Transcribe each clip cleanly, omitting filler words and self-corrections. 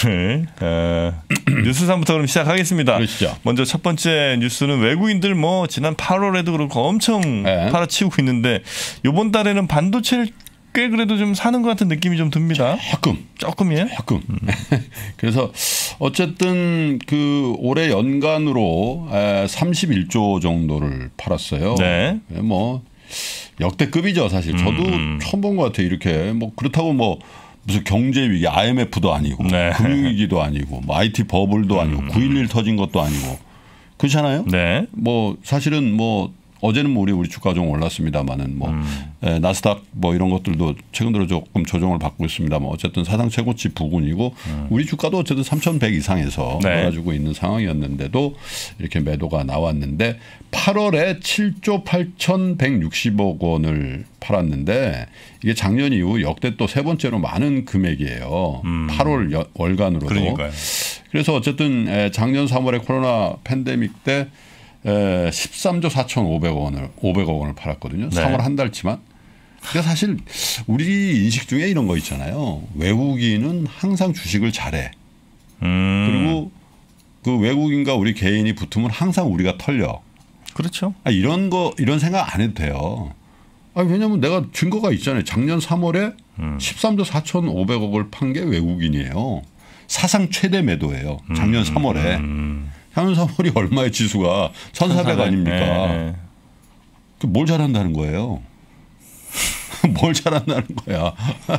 오늘 뉴스 3부터 그럼 시작하겠습니다. 그러시죠. 먼저 첫 번째 뉴스는 외국인들 뭐 지난 8월에도 그렇고 엄청 팔아치우고 있는데 이번 달에는 반도체를 꽤 그래도 좀 사는 것 같은 느낌이 좀 듭니다. 조금이에요? 조금. 그래서 어쨌든 그 올해 연간으로 31조 정도를 팔았어요. 네. 뭐 역대급이죠, 사실. 저도 처음 본 것 같아요. 이렇게 뭐 그렇다고 뭐 무슨 경제 위기, IMF도 아니고, 네. 금융위기도 아니고, 뭐 IT 버블도 아니고, 9.11 터진 것도 아니고, 그렇잖아요. 네. 뭐 사실은 뭐 어제는 뭐 우리 주가 좀 올랐습니다만은 뭐 나스닥 뭐 이런 것들도 최근 들어 조금 조정을 받고 있습니다만 어쨌든 사상 최고치 부근이고 우리 주가도 어쨌든 3,100 이상에서 몰아주고 있는 상황이었는데도 이렇게 매도가 나왔는데 8월에 7조 8,160억 원을 팔았는데 이게 작년 이후 역대 또 세 번째로 많은 금액이에요. 8월 월간으로도. 그러니까요. 그래서 어쨌든 작년 3월에 코로나 팬데믹 때 13조 4,500억 원을 팔았거든요. 네. 3월 한 달치만. 그러니까 사실 우리 인식 중에 이런 거 있잖아요. 외국인은 항상 주식을 잘해. 그리고 그 외국인과 우리 개인이 붙으면 항상 우리가 털려. 그렇죠. 이런 생각 안 해도 돼요. 왜냐하면 내가 증거가 있잖아요. 작년 3월에 13조 4,500억을 판 게 외국인이에요. 사상 최대 매도예요. 작년 3월에. 작년 3월이 얼마의 지수가 1,400 아닙니까? 네. 뭘 잘한다는 거예요? 뭘 잘한다는 거야?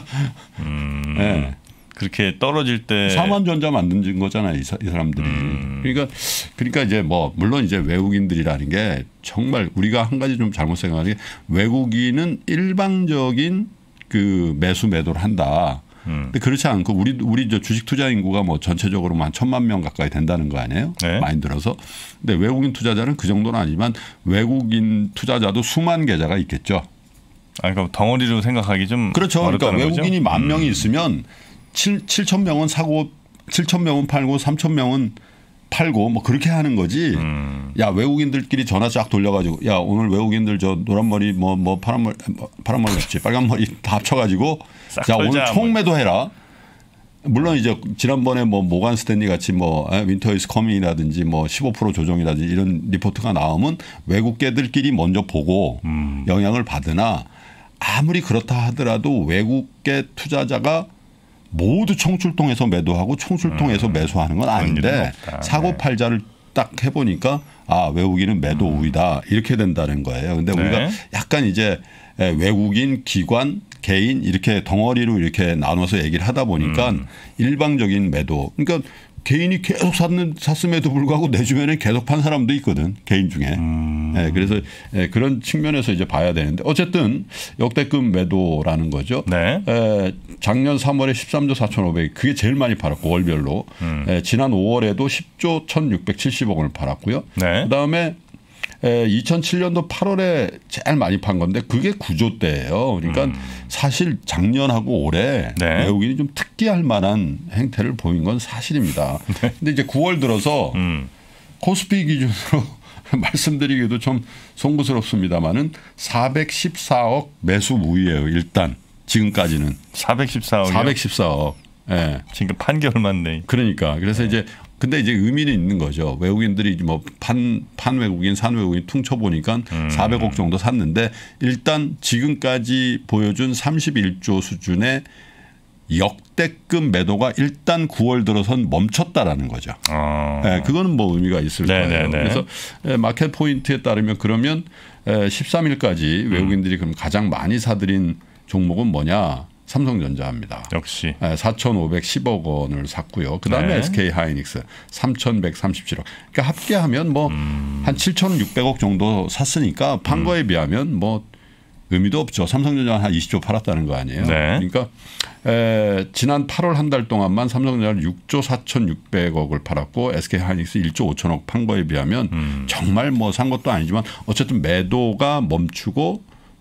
네. 그렇게 떨어질 때 삼환전자 만든 거잖아요, 이 사람들이. 그러니까 이제 뭐 물론 이제 외국인들이라는 게 정말 우리가 한 가지 좀 잘못 생각하는 게 외국인은 일방적인 그 매도를 한다. 근데 그렇지 않고 우리 저 주식 투자 인구가 뭐 전체적으로 한 1,000만 명 가까이 된다는 거 아니에요? 네. 많이 들어서. 근데 외국인 투자자는 그 정도는 아니지만 외국인 투자자도 수만 계좌가 있겠죠. 그러니까 덩어리로 생각하기 좀 그렇죠. 그러니까 외국인이 거죠? 10,000명이 있으면 7,000명은 사고 7,000명은 팔고 3,000명은 팔고 뭐 그렇게 하는 거지. 야 외국인들끼리 전화 쫙 돌려가지고 야 오늘 외국인들 저 노란머리 뭐 파란머리 있지 빨간머리 다 합쳐가지고 자 오늘 총매도해라. 물론 이제 지난번에 뭐 모간 스탠리 같이 뭐 윈터 이즈 커밍이라든지 뭐 15% 조정이라든지 이런 리포트가 나오면 외국계들끼리 먼저 보고 영향을 받으나 아무리 그렇다 하더라도 외국계 투자자가 모두 총출동해서 매도하고 총출동해서 매수하는 건 아닌데 사고팔자를 딱 해보니까 외국인은 매도 우위다 이렇게 된다는 거예요. 근데 우리가 약간 이제 외국인, 기관, 개인 이렇게 덩어리로 이렇게 나눠서 얘기를 하다 보니까 일방적인 매도. 그러니까 개인이 계속 샀음에도 불구하고 내 주변에 계속 판 사람도 있거든. 개인 중에. 그래서 그런 측면에서 이제 봐야 되는데 어쨌든 역대급 매도라는 거죠. 네. 작년 3월에 13조 4,500 그게 제일 많이 팔았고 월별로. 지난 5월에도 10조 1,670억을 팔았고요. 네. 그다음에 2007년도 8월에 제일 많이 판 건데 그게 9조 대예요. 그러니까 사실 작년하고 올해 외국인이 좀 특기할 만한 행태를 보인 건 사실입니다. 근데 이제 9월 들어서 코스피 기준으로 말씀드리기도 좀 송구스럽습니다만은 414억 매수 우위예요. 일단 지금까지는 414억이요? 414억. 예. 지금 판 게 얼마인데. 그러니까 그래서 이제 근데 이제 의미는 있는 거죠. 외국인들이 뭐 판 외국인, 산 외국인 퉁쳐 보니까 400억 정도 샀는데 일단 지금까지 보여준 31조 수준의 역대급 매도가 일단 9월 들어선 멈췄다라는 거죠. 네, 그거는 뭐 의미가 있을 거예요. 그래서 마켓 포인트에 따르면 그러면 13일까지 외국인들이 그럼 가장 많이 사들인 종목은 뭐냐? 삼성전자입니다. 역시. 4,510억 원을 샀고요. 그다음에 SK하이닉스 3,137억. 그러니까 합계하면 뭐 한 7,600억 정도 샀으니까 판 거에 비하면 뭐 의미도 없죠. 삼성전자는 한 20조 팔았다는 거 아니에요. 그러니까 지난 8월 한 달 동안만 삼성전자는 6조 4,600억을 팔았고 SK하이닉스 1조 5천억 판 거에 비하면 정말 뭐 산 것도 아니지만 어쨌든 매도가 멈추고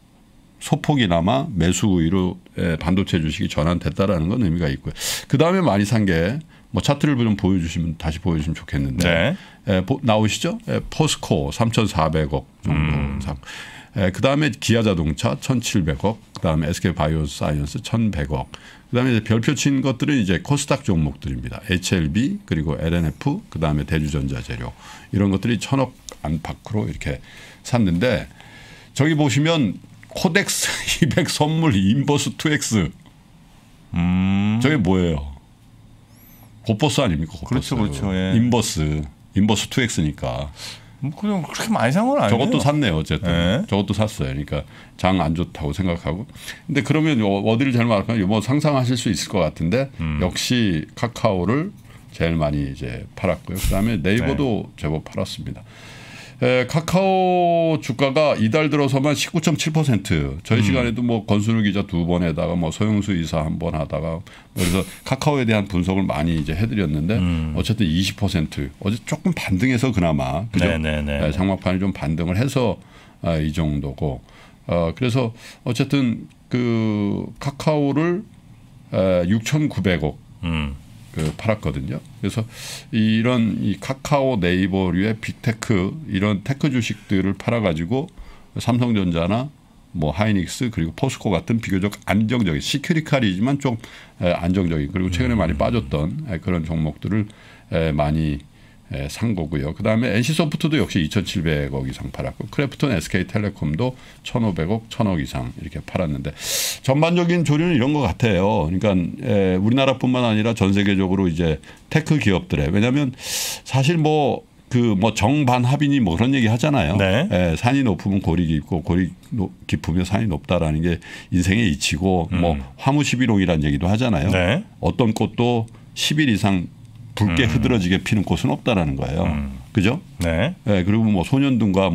소폭이나마 매수 우위로 반도체 주식이 전환됐다라는 건 의미가 있고요. 그다음에 많이 산 게 뭐 차트를 좀 다시 보여주시면 좋겠는데 나오시죠? 포스코 3,400억 정도 샀고 그다음에 기아자동차 1,700억, 그다음에 SK바이오사이언스 1,100억. 그다음에 별표 친 것들은 이제 코스닥 종목들입니다. HLB 그리고 LNF 그다음에 대주전자재료 이런 것들이 1,000억 안팎으로 이렇게 샀는데 저기 보시면 코덱스 200 선물 인버스 2X 저게 뭐예요? 고버스 아닙니까? 고버스. 그렇죠, 그렇죠. 예. 인버스 2X니까. 그냥 그렇게 많이 산 건 아니에요. 저것도 샀네요. 어쨌든 예. 저것도 샀어요. 그러니까 장 안 좋다고 생각하고. 근데 그러면 어디를 제일 많이 할까요? 뭐 상상하실 수 있을 것 같은데 역시 카카오를 제일 많이 이제 팔았고요. 그다음에 네이버도 제법 팔았습니다. 카카오 주가가 이달 들어서만 19.7%. 저희 시간에도 뭐 권순우 기자 2번에다가 뭐 소영수 이사 1번 하다가 그래서 카카오에 대한 분석을 많이 이제 해드렸는데 어쨌든 20% 어제 조금 반등해서 그나마 그죠? 장막판이 좀 반등을 해서 이 정도고. 그래서 어쨌든 그 카카오를 6,900억. 팔았거든요. 그래서 이런 이 카카오 네이버류의 빅테크 이런 테크 주식들을 팔아가지고 삼성전자나 뭐 하이닉스 그리고 포스코 같은 비교적 안정적인 시큐리칼이지만 좀 안정적인 그리고 최근에 많이 빠졌던 그런 종목들을 많이 산 거고요. 그다음에 NC소프트도 역시 2,700억 이상 팔았고 크래프톤 SK텔레콤도 1,500억, 1,000억 이상 이렇게 팔았는데 전반적인 조류는 이런 것 같아요. 그러니까 우리나라뿐만 아니라 전 세계적으로 이제 테크 기업들에 왜냐하면 사실 뭐 정반합이니 뭐 그런 얘기 하잖아요. 네. 산이 높으면 골이 깊고 골이 깊으면 산이 높다라는 게 인생의 이치고 뭐 화무시비롱이라는 얘기도 하잖아요. 네. 어떤 꽃도 10일 이상 붉게 흐드러지게 피는 꽃은 없다라는 거예요. 그죠? 네. 그리고 뭐 소년등과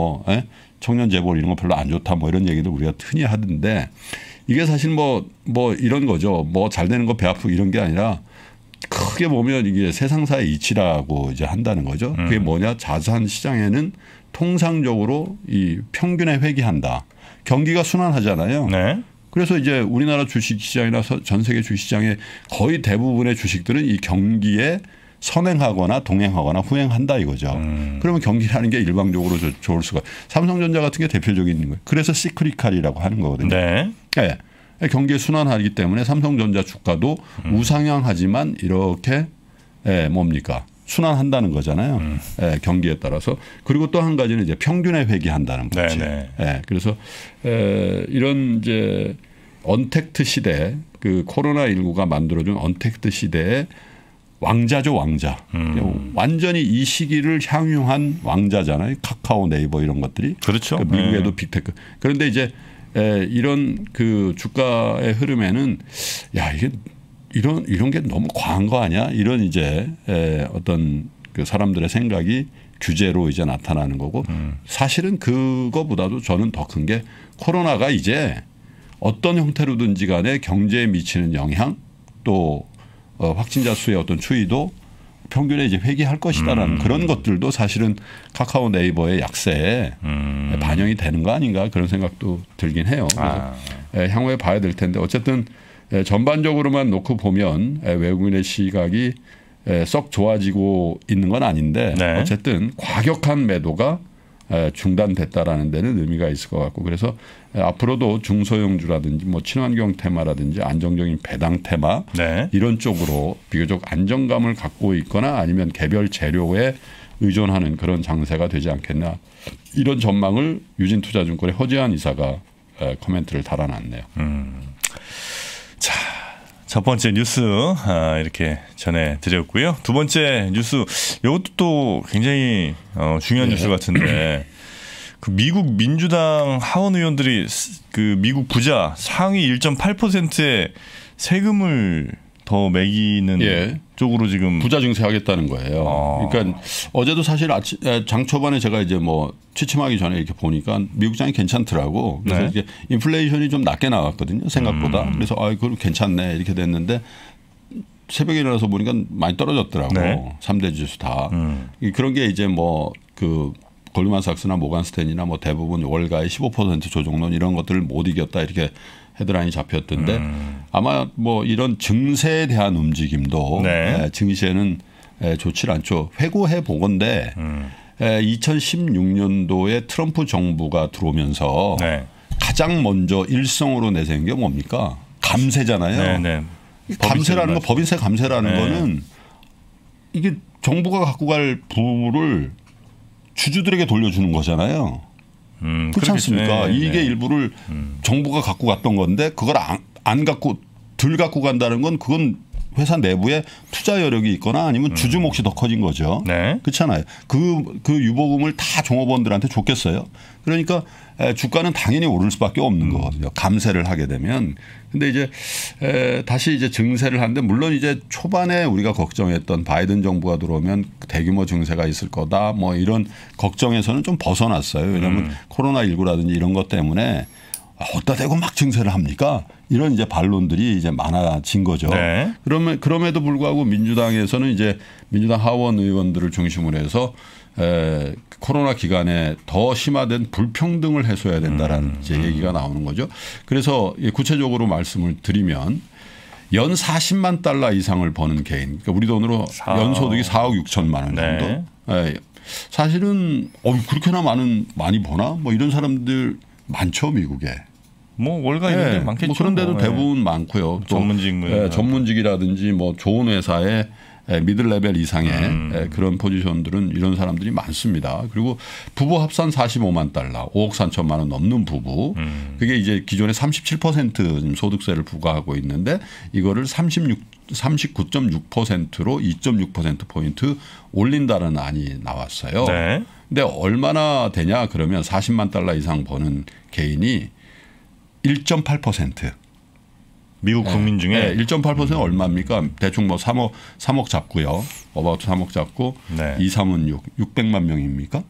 청년재벌 이런 거 별로 안 좋다 뭐 이런 얘기도 우리가 흔히 하던데 이게 사실 뭐 이런 거죠. 뭐 잘 되는 거 배 아프고 이런 게 아니라 크게 보면 이게 세상사의 이치라고 이제 한다는 거죠. 그게 뭐냐? 자산 시장에는 통상적으로 이 평균에 회귀한다. 경기가 순환하잖아요. 네. 그래서 이제 우리나라 주식시장이나 전 세계 주식시장의 거의 대부분의 주식들은 이 경기에 선행하거나 동행하거나 후행한다 이거죠. 그러면 경기라는 게 일방적으로 좋을 수가. 삼성전자 같은 게 대표적인 거예요. 그래서 시크리칼이라고 하는 거거든요. 네. 네. 경기에 순환하기 때문에 삼성전자 주가도 우상향하지만 이렇게 뭡니까? 순환한다는 거잖아요. 경기에 따라서. 그리고 또 한 가지는 이제 평균에 회귀한다는 거죠. 그래서 이런 이제 언택트 시대, 그 코로나19가 만들어준 언택트 시대의 왕자죠, 왕자. 완전히 이 시기를 향유한 왕자잖아요. 카카오, 네이버 이런 것들이. 그렇죠. 그러니까 미국에도 빅테크. 그런데 이제 이런 그 주가의 흐름에는 야 이게 이런 게 너무 과한 거 아니야? 이런 이제 어떤 그 사람들의 생각이 규제로 이제 나타나는 거고 사실은 그거보다도 저는 더 큰 게 코로나가 이제 어떤 형태로든지 간에 경제에 미치는 영향 또 확진자 수의 어떤 추이도 평균에 이제 회귀할 것이다라는 그런 것들도 사실은 카카오 네이버의 약세에 반영이 되는 거 아닌가 그런 생각도 들긴 해요. 그래서 향후에 봐야 될 텐데 어쨌든 전반적으로만 놓고 보면 외국인의 시각이 썩 좋아지고 있는 건 아닌데 네. 어쨌든 과격한 매도가 중단됐다라는 데는 의미가 있을 것 같고 그래서 앞으로도 중소형주라든지 뭐 친환경 테마라든지 안정적인 배당 테마 네. 이런 쪽으로 비교적 안정감을 갖고 있거나 아니면 개별 재료에 의존하는 그런 장세가 되지 않겠나 이런 전망을 유진투자증권의 허재한 이사가 코멘트를 달아놨네요. 자, 첫 번째 뉴스 이렇게 전해드렸고요. 두 번째 뉴스 이것도 또 굉장히 중요한 뉴스 같은데 그 미국 민주당 하원 의원들이 그 미국 부자 상위 1.8%의 세금을 더 매기는 쪽으로 지금 부자 증세하겠다는 거예요. 그러니까 어제도 사실 장 초반에 제가 이제 뭐 취침하기 전에 이렇게 보니까 미국장이 괜찮더라고. 그래서 이게 인플레이션이 좀 낮게 나왔거든요. 생각보다. 그래서 그럼 괜찮네 이렇게 됐는데 새벽에 일어나서 보니까 많이 떨어졌더라고. 네. 3대 지수 다. 그런 게 이제 뭐 그 골드만삭스나 모간스탠이나 뭐 대부분 월가의 15% 조정론 이런 것들을 못 이겼다 이렇게 헤드라인이 잡혔던데 아마 뭐 이런 증세에 대한 움직임도 네. 증시에는 좋지 않죠. 회고해 보건데 2016년도에 트럼프 정부가 들어오면서 네. 가장 먼저 일성으로 내세운 게 뭡니까? 감세잖아요. 네. 감세라는 거, 법인세 감세라는 거는 이게 정부가 갖고 갈 부를 주주들에게 돌려주는 거잖아요. 그렇지 않습니까? 이게 일부를 정부가 갖고 갔던 건데 그걸 안 갖고 덜 갖고 간다는 건 그건 회사 내부에 투자 여력이 있거나 아니면 주주 몫이 더 커진 거죠. 네. 그렇잖아요. 그 유보금을 다 종업원들한테 줬겠어요. 그러니까 주가는 당연히 오를 수밖에 없는 거거든요. 감세를 하게 되면. 근데 이제 다시 이제 증세를 하는데 물론 이제 초반에 우리가 걱정했던 바이든 정부가 들어오면 대규모 증세가 있을 거다 뭐 이런 걱정에서는 좀 벗어났어요. 왜냐하면 코로나19라든지 이런 것 때문에 어디다 대고 막 증세를 합니까? 이런 이제 반론들이 이제 많아진 거죠. 네. 그럼에도 불구하고 민주당에서는 이제 민주당 하원 의원들을 중심으로 해서 코로나 기간에 더 심화된 불평등을 해소해야 된다라는 이제 얘기가 나오는 거죠. 그래서 구체적으로 말씀을 드리면 연 40만 달러 이상을 버는 개인, 그러니까 우리 돈으로 연소득이 4억 6천만 원 정도. 네. 사실은 그렇게나 많이 버나? 뭐 이런 사람들 많죠, 미국에. 뭐 월가 있는데 많겠죠. 뭐 그런데도 대부분 많고요. 또 전문직이라든지 뭐 좋은 회사에 미들 레벨 이상의 그런 포지션들은 이런 사람들이 많습니다. 그리고 부부 합산 45만 달러, 5억 3천만 원 넘는 부부. 그게 이제 기존에 37% 소득세를 부과하고 있는데 이거를 39.6%로 2.6%포인트 올린다는 안이 나왔어요. 네. 근데 얼마나 되냐 그러면 40만 달러 이상 버는 개인이 1.8%. 미국 국민 중에 1.8%는 얼마입니까? 대충 뭐 3억 잡고요. 어바웃 3억 잡고 2, 3은 600만 명입니까?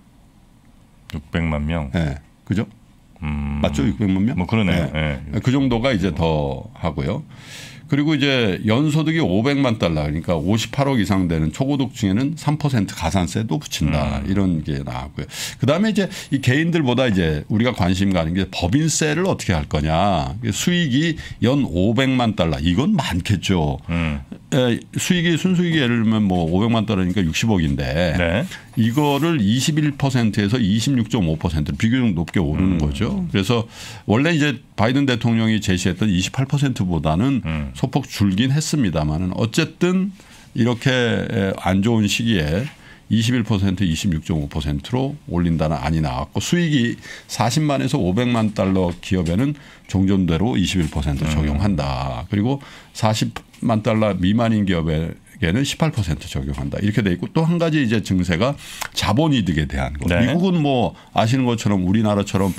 600만 명. 네. 그죠? 맞죠? 600만 명? 뭐 그러네요. 네. 그 정도가 이제 더 하고요. 그리고 이제 연소득이 500만 달러 그러니까 58억 이상 되는 초고득 중에는 3% 가산세도 붙인다. 이런 게 나왔고요. 그다음에 이제 이 개인들보다 이제 우리가 관심 가는 게 법인세를 어떻게 할 거냐. 수익이 연 500만 달러 이건 많겠죠. 수익이 순수익이 예를 들면 뭐 500만 달러니까 60억인데 네. 이거를 21%에서 26.5% 비교적 높게 오르는 거죠. 그래서 원래 이제 바이든 대통령이 제시했던 28%보다는 소폭 줄긴 했습니다만은 어쨌든 이렇게 안 좋은 시기에 21% 26.5%로 올린다는 안이 나왔고 수익이 40만에서 500만 달러 기업에는 종전대로 21% 적용한다. 그리고 40만 달러 미만인 기업에게는 18% 적용한다. 이렇게 돼 있고 또 한 가지 이제 증세가 자본이득에 대한 거. 네. 미국은 뭐 아시는 것처럼 우리나라처럼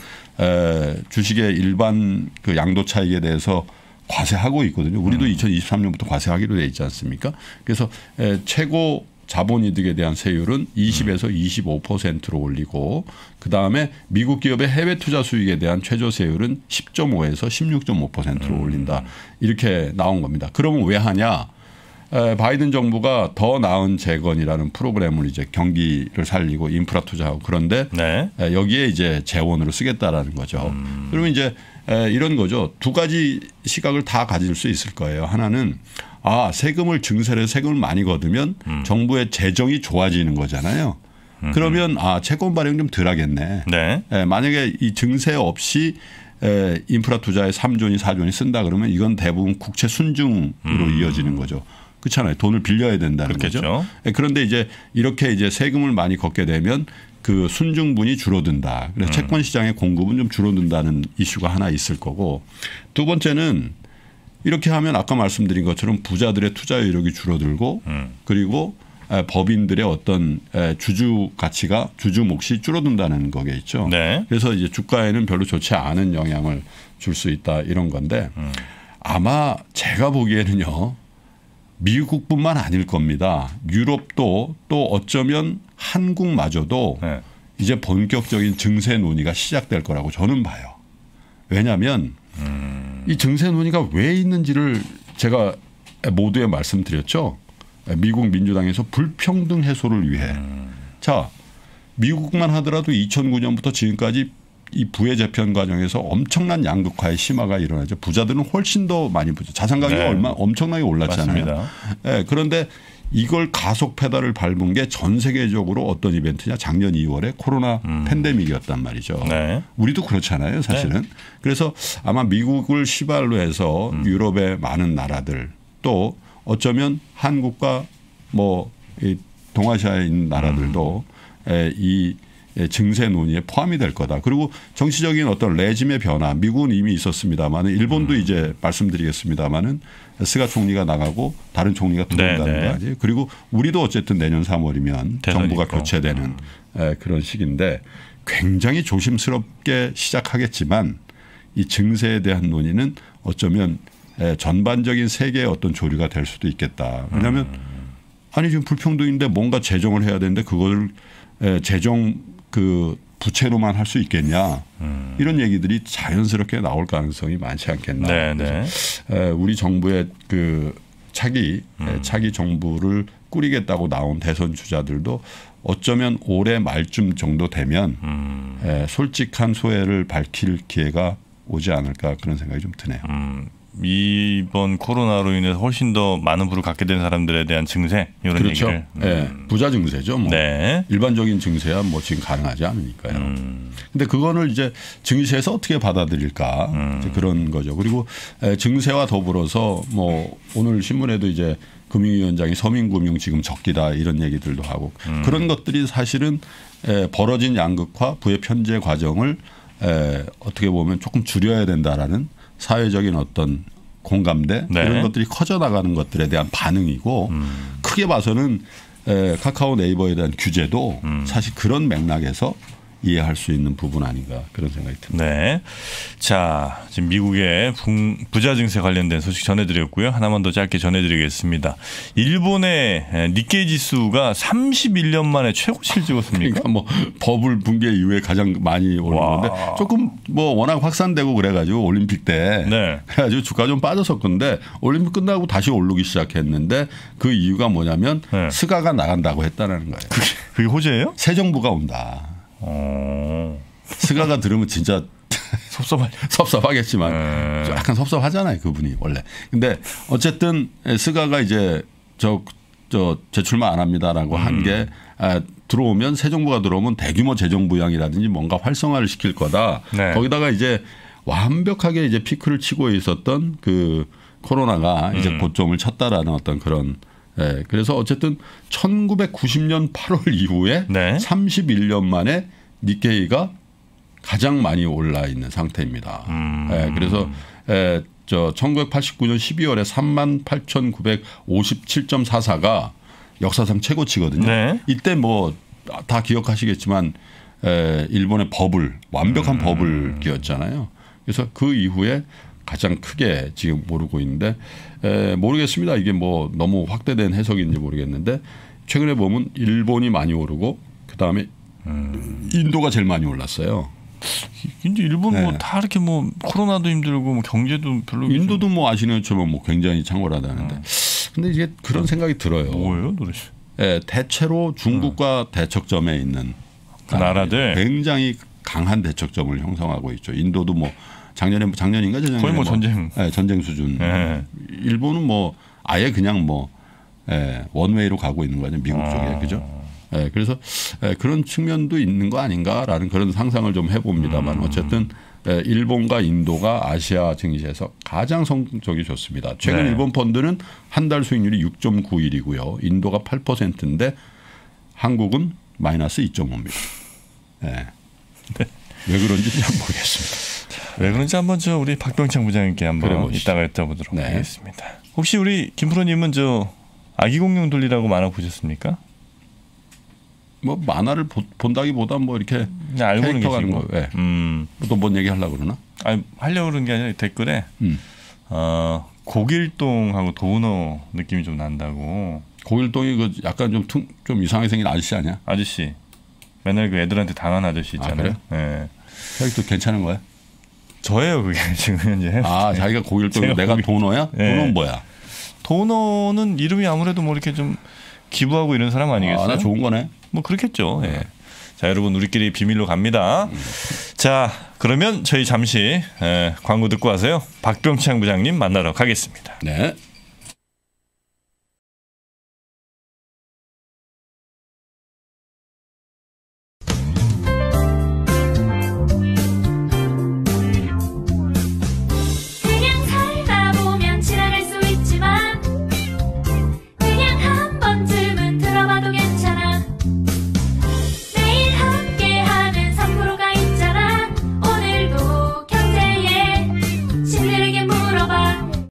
주식의 일반 그 양도 차익에 대해서 과세하고 있거든요. 우리도 2023년부터 과세하기로 돼 있지 않습니까? 그래서 최고 자본이득에 대한 세율은 20에서 25%로 올리고 그다음에 미국 기업의 해외 투자 수익에 대한 최저 세율은 10.5에서 16.5%로 올린다. 이렇게 나온 겁니다. 그러면 왜 하냐? 바이든 정부가 더 나은 재건이라는 프로그램을 이제 경기를 살리고 인프라 투자하고 그런데 네. 여기에 이제 재원으로 쓰겠다라는 거죠. 그러면 이제 이런 거죠. 두 가지 시각을 다 가질 수 있을 거예요. 하나는 세금을 증세를 세금을 많이 거두면 정부의 재정이 좋아지는 거잖아요. 그러면 채권 발행 좀 덜 하겠네. 네. 만약에 이 증세 없이 인프라 투자에 3조니 4조니 쓴다 그러면 이건 대부분 국채 순증으로 이어지는 거죠. 그렇잖아요. 돈을 빌려야 된다는 그렇겠죠. 거죠. 그런데 이제 이렇게 이제 세금을 많이 걷게 되면 그 순증분이 줄어든다. 그래서 채권 시장의 공급은 좀 줄어든다는 이슈가 하나 있을 거고 두 번째는 이렇게 하면 아까 말씀드린 것처럼 부자들의 투자 여력이 줄어들고 그리고 법인들의 어떤 주주 가치가 주주 몫이 줄어든다는 거겠죠. 네. 그래서 이제 주가에는 별로 좋지 않은 영향을 줄 수 있다 이런 건데 아마 제가 보기에는요. 미국뿐만 아닐 겁니다. 유럽도 또 어쩌면 한국마저도 네. 이제 본격적인 증세 논의가 시작될 거라고 저는 봐요. 왜냐하면 이 증세 논의가 왜 있는지를 제가 모두에 말씀드렸죠. 미국 민주당에서 불평등 해소를 위해. 자, 미국만 하더라도 2009년부터 지금까지 이 부의 재편 과정에서 엄청난 양극화의 심화가 일어나죠. 부자들은 훨씬 더 많이 부죠. 자산 가격이 네. 엄청나게 올랐잖아요. 맞습니다. 네, 그런데 이걸 가속 페달을 밟은 게 전 세계적으로 어떤 이벤트냐 작년 2월에 코로나 팬데믹이었단 말이죠. 네. 우리도 그렇잖아요 사실은. 네. 그래서 아마 미국을 시발로 해서 유럽의 많은 나라들 또 어쩌면 한국과 뭐 이 동아시아에 있는 나라들도 이 증세 논의에 포함이 될 거다. 그리고 정치적인 어떤 레짐의 변화, 미국은 이미 있었습니다만 일본도 이제 말씀드리겠습니다마는 스가 총리가 나가고 다른 총리가 들어온다는 거 아니에요. 그리고 우리도 어쨌든 내년 3월이면 정부가 있고. 교체되는 그런 시기인데 굉장히 조심스럽게 시작하겠지만 이 증세에 대한 논의는 어쩌면 전반적인 세계의 어떤 조류가 될 수도 있겠다. 왜냐하면 아니 지금 불평등인데 뭔가 재정을 해야 되는데 그걸 재정 그 부채로만 할 수 있겠냐 이런 얘기들이 자연스럽게 나올 가능성이 많지 않겠나. 네네. 우리 정부의 그 차기 정부를 꾸리겠다고 나온 대선 주자들도 어쩌면 올해 말쯤 정도 되면 솔직한 소회를 밝힐 기회가 오지 않을까 그런 생각이 좀 드네요. 이번 코로나로 인해서 훨씬 더 많은 부를 갖게 된 사람들에 대한 증세 이런 그렇죠. 얘기를. 네. 부자 증세죠. 뭐. 네. 일반적인 증세야 뭐 지금 가능하지 않으니까요. 근데 그거를 이제 증시에서 어떻게 받아들일까 이제 그런 거죠. 그리고 증세와 더불어서 뭐 오늘 신문에도 이제 금융위원장이 서민금융 지금 적기다 이런 얘기들도 하고 그런 것들이 사실은 벌어진 양극화 부의 편제 과정을 어떻게 보면 조금 줄여야 된다라는 사회적인 어떤 공감대 네. 이런 것들이 커져나가는 것들에 대한 반응이고 크게 봐서는 카카오 네이버에 대한 규제도 사실 그런 맥락에서 이해할 수 있는 부분 아닌가 그런 생각이 듭니다. 네. 자, 지금 미국의 부자 증세 관련된 소식 전해드렸고요. 하나만 더 짧게 전해드리겠습니다. 일본의 니케이 지수가 31년 만에 최고치를 찍었습니까? 그러니까 뭐 버블 붕괴 이후에 가장 많이 오른 건데 조금 뭐 워낙 확산되고 그래가지고 올림픽 때 네. 그래가지고 주가 좀 빠졌었건데 올림픽 끝나고 다시 오르기 시작했는데 그 이유가 뭐냐면 네. 스가가 나간다고 했다는 거예요. 그게 호재예요? 새 정부가 온다. 스가가 들으면 진짜 섭섭하겠지만 약간 섭섭하잖아요 그분이 원래. 근데 어쨌든 스가가 이제 저 재출마 안 합니다라고 한 게 들어오면 새 정부가 들어오면 대규모 재정 부양이라든지 뭔가 활성화를 시킬 거다. 네. 거기다가 이제 완벽하게 이제 피크를 치고 있었던 그 코로나가 이제 고점을 쳤다라는 어떤 그런. 네, 그래서 어쨌든 1990년 8월 이후에 네. 31년 만에 니케이가 가장 많이 올라 있는 상태입니다. 네, 그래서 저 1989년 12월에 38,957.44가 역사상 최고치거든요. 네. 이때 뭐 다 기억하시겠지만 일본의 버블 완벽한 버블기였잖아요. 그래서 그 이후에 가장 크게 지금 오르고 있는데 모르겠습니다. 이게 뭐 너무 확대된 해석인지 모르겠는데 최근에 보면 일본이 많이 오르고 그다음에 인도가 제일 많이 올랐어요. 이제 일본 뭐 다 이렇게 뭐 코로나도 힘들고 뭐 경제도 별로 인도도 뭐 아시는 것처럼 뭐 굉장히 창궐하다는데 근데 이게 그런 생각이 들어요. 뭐예요, 도대체? 대체로 중국과 대척점에 있는 그 나라들 굉장히 강한 대척점을 형성하고 있죠. 인도도 뭐 작년인가 재작년에 거의 뭐 전쟁 전쟁 수준. 네. 일본은 뭐 아예 그냥 뭐 원웨이로 가고 있는 거죠 미국 쪽에 그죠. 그래서 그런 측면도 있는 거 아닌가라는 그런 상상을 좀 해봅니다만 어쨌든 일본과 인도가 아시아 증시에서 가장 성적이 좋습니다. 최근 네. 일본 펀드는 한 달 수익률이 6.91이고요. 인도가 8%인데 한국은 마이너스 2.5입니다. 네. 네. 왜 그런지 잘 모르겠습니다. 왜 그런지 한번 저 우리 박병창 부장님께 한번 이따가 여쭤보도록 네. 하겠습니다. 혹시 우리 김 프로님은 저 아기 공룡 돌리라고 만화 보셨습니까? 뭐 만화를 본다기보다 뭐 이렇게 알고는 계시는 거. 네. 또 뭔 얘기 하려고 그러나? 아니 하려고 그러는 게 아니라 댓글에 고길동하고 도너 느낌이 좀 난다고. 고길동이 그 약간 좀 이상하게 생긴 아저씨 아니야? 아저씨. 맨날 그 애들한테 당한 아저씨 있잖아요. 아, 그래? 네. 캐릭터 괜찮은 거야? 저예요 그게 지금 현재. 아 자기가 고길동 내가 도너야? 네. 도너는 뭐야? 도너는 이름이 아무래도 뭐 이렇게 좀 기부하고 이런 사람 아니겠어요? 나 좋은 거네. 뭐 그렇겠죠. 네. 자 여러분 우리끼리 비밀로 갑니다. 자 그러면 저희 잠시 광고 듣고 와서요. 박병창 부장님 만나러 가겠습니다. 네.